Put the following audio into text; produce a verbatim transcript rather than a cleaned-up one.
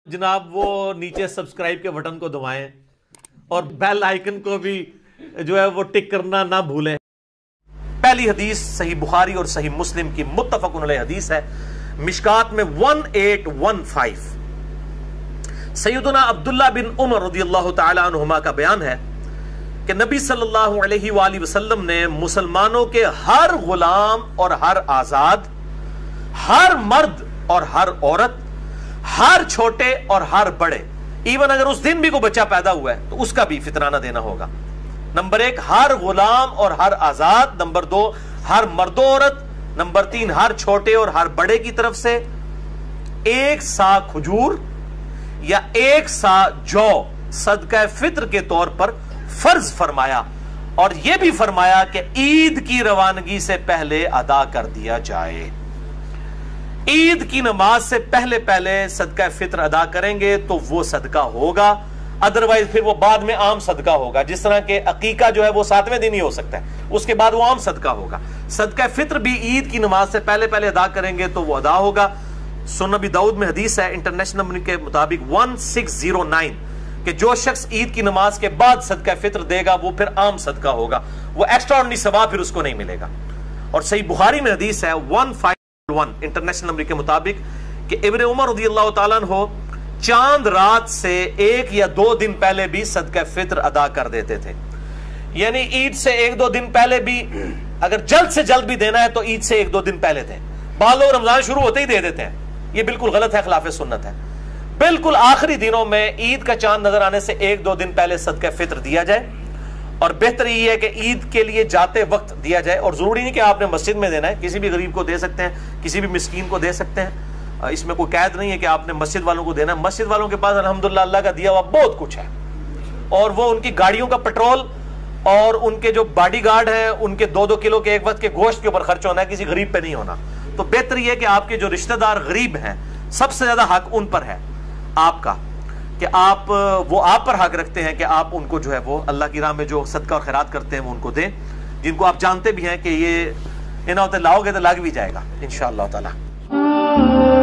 جناب وہ نیچے سبسکرائب کے بٹن کو دبائیں اور بیل آئیکن کو بھی جو ہے وہ ٹک کرنا نہ بھولیں۔ پہلی حدیث صحیح بخاری اور صحیح مسلم کی متفق علیہ حدیث ہے، مشکات میں اٹھارہ سو پندرہ۔ سیدنا عبداللہ بن عمر رضی اللہ تعالی عنہما کا بیان ہے کہ نبی صلی اللہ علیہ وآلہ وسلم نے مسلمانوں کے ہر غلام اور ہر آزاد، ہر مرد اور ہر عورت، ہر چھوٹے اور ہر بڑے، ایون اگر اس دن بھی کوئی بچہ پیدا ہوا ہے تو اس کا بھی فطرانہ دینا ہوگا۔ نمبر ایک، ہر غلام اور ہر آزاد۔ نمبر دو، ہر مرد و عورت۔ نمبر تین، ہر چھوٹے اور ہر بڑے کی طرف سے ایک سا کھجور یا ایک سا جو صدقہ فطر کے طور پر فرض فرمایا، اور یہ بھی فرمایا کہ عید کی روانگی سے پہلے ادا کر دیا جائے۔ عید کی نماز سے پہلے پہلے صدقہ فطر ادا کریں گے تو وہ صدقہ ہوگا، ادروائز پھر وہ بعد میں عام صدقہ ہوگا، جس طرح کہ عقیقہ جو ہے وہ ساتویں دن ہی ہو سکتا ہے، اس کے بعد وہ عام صدقہ ہوگا۔ صدقہ فطر بھی عید کی نماز سے پہلے پہلے ادا کریں گے تو وہ ادا ہوگا۔ سنن ابی داؤد میں حدیث ہے انٹرنیشنل نمبر کے مطابق سولہ سو نو کہ جو شخص عید کی نماز کے بعد صدقہ فطر دے گا وہ پھر عام صدقہ ہوگا، وہ ایکسٹرا آرڈنری ثواب پھر اس کو نہیں ملے گا۔ اور صحیح بخاری میں حدیث ہے پانچ انٹرنیشنل نمبر کے مطابق کہ ابن عمر رضی اللہ تعالیٰ عنہ چاند رات سے ایک یا دو دن پہلے بھی صدقہ فطر ادا کر دیتے تھے، یعنی عید سے ایک دو دن پہلے بھی، اگر جلد سے جلد بھی دینا ہے تو عید سے ایک دو دن پہلے دیں۔ بعض لوگ رمضان شروع ہوتے ہی دے دیتے ہیں، یہ بالکل غلط ہے، خلاف سنت ہے۔ بالکل آخری دنوں میں عید کا چاند نظر آنے سے ایک دو دن پہلے صدقہ فطر دیا جائے، اور بہتر یہ ہے کہ عید کے لیے جاتے وقت دیا جائے، اور ضروری نہیں کہ آپ نے مسجد میں دینا ہے، کسی بھی غریب کو دے سکتے ہیں، کسی بھی مسکین کو دے سکتے ہیں، اس میں کوئی قید نہیں ہے کہ آپ نے مسجد والوں کو دینا ہے۔ مسجد والوں کے پاس الحمدللہ اللہ کا دیا ہوا بہت کچھ ہے، اور وہ ان کی گاڑیوں کا پٹرول اور ان کے جو باڈی گارڈ ہیں ان کے دو دو کلو کے ایک وقت کے گوشت کے اوپر خرچ ہونا ہے، کسی غریب پہ نہیں ہونا۔ تو بہتر یہ ہے کہ آپ کے جو رشتہ دار غریب ہیں سب سے زیادہ حق ان پر ہے آپ کا، کہ آپ وہ آپ پر حق رکھتے ہیں کہ آپ ان کو جو ہے وہ اللہ کی راہ میں جو صدقہ اور خیرات کرتے ہیں وہ ان کو دیں، جن کو آپ جانتے بھی ہیں کہ یہ انہوں تے لاؤ گے تو لگ بھی جائے گا انشاءاللہ تعالی۔